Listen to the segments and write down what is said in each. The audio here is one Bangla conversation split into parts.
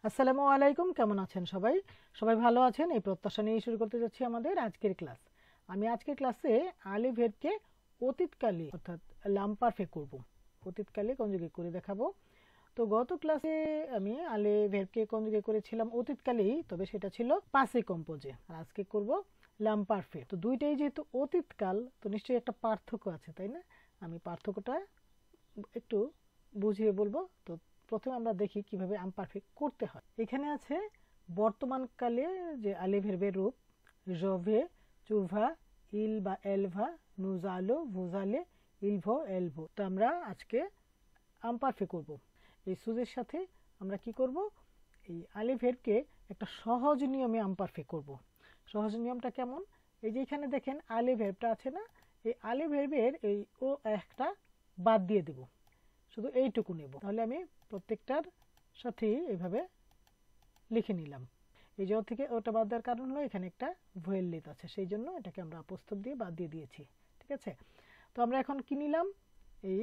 আসসালামু আলাইকুম, কেমন আছেন সবাই? সবাই ভালো আছেন এই প্রত্যাশা নিয়ে শুরু করতে যাচ্ছি আমাদের আজকের ক্লাস। আমি আজকের ক্লাসে আলি ভেরবকে অতীতকালে অর্থাৎ লাম্পারফে করব, অতীতকালে কনজুগেট করে দেখাবো। তো গত ক্লাসে আমি আলে ভেরবকে কনজুগেট করেছিলাম অতীতকালেই, তবে সেটা ছিল পাসে কম্পোজে। আর আজকে করব লাম্পারফে। তো দুইটাই যেহেতু অতীতকাল, তো নিশ্চয়ই একটা পার্থক্য আছে, তাই না? আমি পার্থক্যটা একটু বুঝিয়ে বলবো। তো প্রথমে আমরা দেখি কিভাবে আমপারফেক্ট করতে হয়। এখানে আছে বর্তমানকালে যে আলে ভেরবের রূপ জভে, চুরভা, ইল বা এলভা, নুজালো, ভুজালে, ইলভো, এলভো। তো আমরা আজকে আমপারফেক্ট করব। এই সুজের সাথে আমরা কি করব, এই আলে ভেরবকে একটা সহজ নিয়মে আমপারফেক্ট করব। সহজ নিয়মটা কেমন? এই যে এখানে দেখেন আলে ভেরবটা আছে না, এই আলে ভেরবের এই ও একটা বাদ দিয়ে দেব, শুধু এইটুকু নেব। তাহলে আমি প্রত্যেকটার সাথেই এইভাবে লিখে নিলাম। এই যে থেকে ওটা বাদ দেওয়ার কারণ হলো এখানে একটা ভয়েল লেট আছে, সেই জন্য এটাকে আমরা আপস্তব দিয়ে বাদ দিয়ে দিয়েছি। ঠিক আছে, তো আমরা এখন কি নিলাম, এই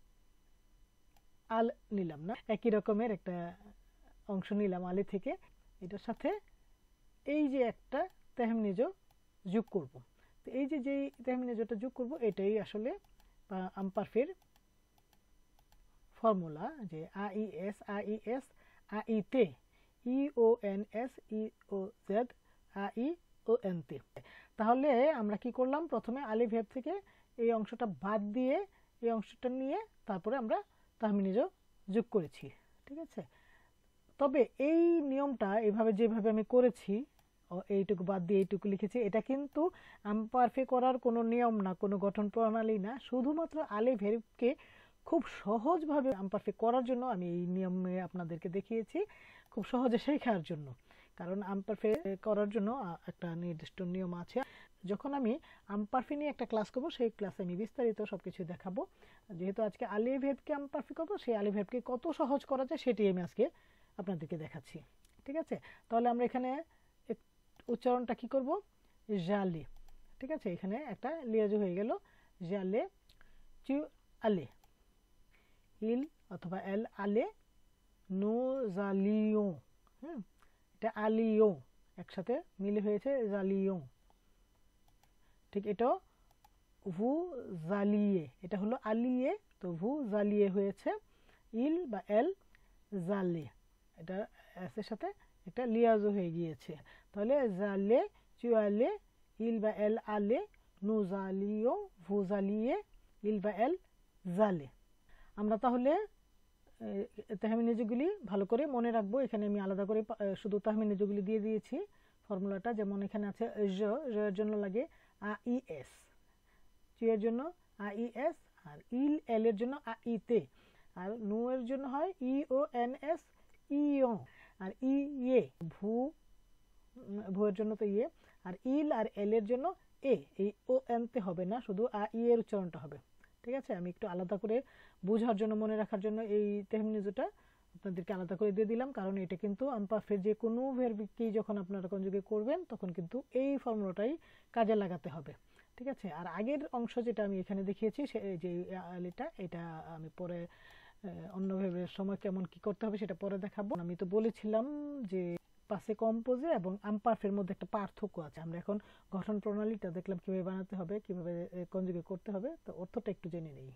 আল নিলাম না, একই রকমের একটা অংশ নিলাম আলে থেকে। এটার সাথে এই যে একটা তেহমিনেজ যোগ করব। তো এই যে যেই তেহমিনেজটা যোগ করব এটাই আসলে আমপারফের ফর্মুলা, যে AES AES AIতে EONS EOZ AIONT। তাহলে আমরা কি করলাম, প্রথমে আলিফ ভেব থেকে এই অংশটা বাদ দিয়ে এই অংশটা নিয়ে তারপরে আমরা তাহমিনেজ যোগ করেছি। ঠিক আছে, তবে এই নিয়মটা এভাবে যেভাবে আমি করেছি, এইটুকু বাদ দিয়ে এইটুকু লিখেছি, এটা কিন্তু আমপারফে করার কোনো নিয়ম না, কোনো গঠন প্রণালী না। শুধুমাত্র আলিফ ভেবকে খুব সহজভাবে আমপারফেক্ট করার জন্য আমি এই নিয়মে আপনাদেরকে দেখিয়েছি, খুব সহজে শেখার জন্য। কারণ আমপারফেক্ট করার জন্য একটা নির্দিষ্ট নিয়ম আছে। যখন আমি আমপারফেক্ট নিয়ে একটা ক্লাস করব, সেই ক্লাসে আমি বিস্তারিত সবকিছু দেখাবো। যেহেতু আজকে আলিফ ভেবকে আমপারফেক্ট করবো, সেই আলিফ ভেবকে কত সহজ করা যায় সেটি আমি আজকে আপনাদেরকে দেখাচ্ছি। ঠিক আছে, তাহলে আমরা এখানে উচ্চারণটা কি করব, জালে। ঠিক আছে, এখানে একটা লিয়াজু হয়ে গেল, জালে চু আলে, ইল অথবা এল আলে, নো জালিও। এটা আলিও একসাথে মিলে হয়েছে জালিও। ঠিক, এটাও ভু জালিয়ে, এটা হলো আলিয়ে, তো ভু জালিয়ে হয়েছে। ইল বা এল জালে, এটা এর সাথে একটা লিয়াজো হয়ে গিয়েছে। তাহলে জালে চুয়ালে, ইল বা এল আলে, নু জালিও, ভু জালিয়ে, ইল বা এল জালে। আমরা তাহলে তাহমিনেজগুলি ভালো করে মনে রাখবো। এখানে আমি আলাদা করে শুধু তাহমিনেজগুলি দিয়ে দিয়েছি ফর্মুলাটা। যেমন এখানে আছে জ, এর জন্য লাগে AES, চি এর জন্য AES, আর ইল এল এর জন্য AIতে, আর নু এর জন্য হয় EONS ইও, আর ইয়ে ভু, ভু এর জন্য তো ইয়ে, আর ইল আর এল এর জন্য এ, এই ও এনতে হবে না, শুধু ই এর উচ্চারণটা হবে। ঠিক আছে, আমি একটু আলাদা করে বোঝার জন্য, মনে রাখার জন্য এই তেহমিনেজটা আপনাদেরকে আলাদা করে দিয়ে দিলাম। কারণ এটা কিন্তু আমপারফের যে কোনো ভার্বকেই যখন আপনারা কনজুগেট করবেন তখন কিন্তু এই ফর্মুলাটাই কাজে লাগাতে হবে। ঠিক আছে, আর আগের অংশ যেটা আমি এখানে দেখিয়েছি যে এটা আমি পরে অন্য ভার্বের সময় কেমন কি করতে হবে সেটা পরে দেখাবো। আমি তো বলেছিলাম যে পাসে কম্পোজে এবং আমপারফের মধ্যে একটা পার্থক্য আছে। আমরা এখন গঠন প্রণালীটা দেখলাম কিভাবে বানাতে হবে, কিভাবে কনজুগেট করতে হবে, তো অর্থটা একটু জেনে নেই।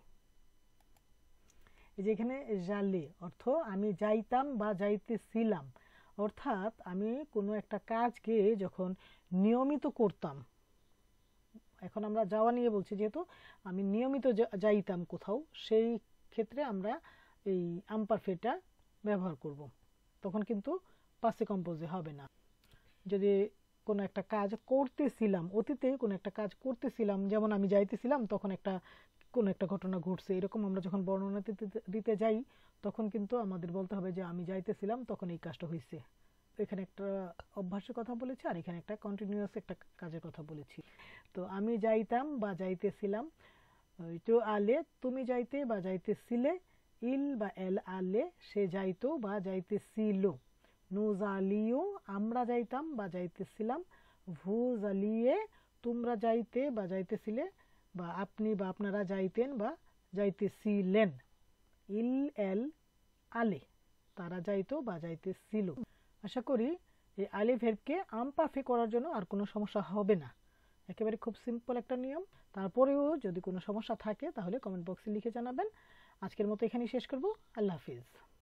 এই যে এখানে জালে অর্থ আমি যাইতাম বা যাইতেছিলাম, অর্থাৎ আমি কোনো একটা কাজকে যখন নিয়মিত করতাম। এখন আমরা যাওয়া নিয়ে বলছি, যেহেতু আমি নিয়মিত যাইতাম কোথাও, সেই ক্ষেত্রে আমরা এই আমপারফেটা ব্যবহার করব। তখন কিন্তু পাসে কম্পোজে হবে না। যদি কোনো একটা কাজ করতেছিলাম, অতীতে কোনো একটা কাজ করতেছিলাম, যেমন আমি যাইতেছিলাম, তখন কোনো একটা ঘটনা ঘটছে, এরকম আমরা যখন বর্ণনা দিতে যাই তখন কিন্তু আমাদের বলতে হবে যে আমি যাইতেছিলাম তখন এই কাজটা হয়েছে। এখানে একটা অভ্যাসের কথা বলেছি, আর এখানে একটা কন্টিনিউয়াস একটা কাজের কথা বলেছি। তো আমি যাইতাম বা যাইতেছিলাম, তো আলে তুমি যাইতে বা যাইতেছিলে, ইল বা এল আলে সে যাইতো বা যাইতেছিল, নু জালিও আমরা যাইতাম বা যাইতেছিলাম, ভু জালিয়ে তোমরা যাইতে বা যাইতেছিলে, বা আপনি বা আপনারা যাইতেন বা যাইতেছিলেন, ইল এল আলে তারা যাইতো বা যাইতেছিল। আশা করি এই আইলি ভার্বকে আমপারফেক্ট করার জন্য আর কোনো সমস্যা হবে না। একেবারে খুব সিম্পল একটা নিয়ম। তারপরেও যদি কোনো সমস্যা থাকে তাহলে কমেন্ট বক্সে লিখে জানাবেন। আজকের মতো এখানেই শেষ করব। আল্লাহ হাফিজ।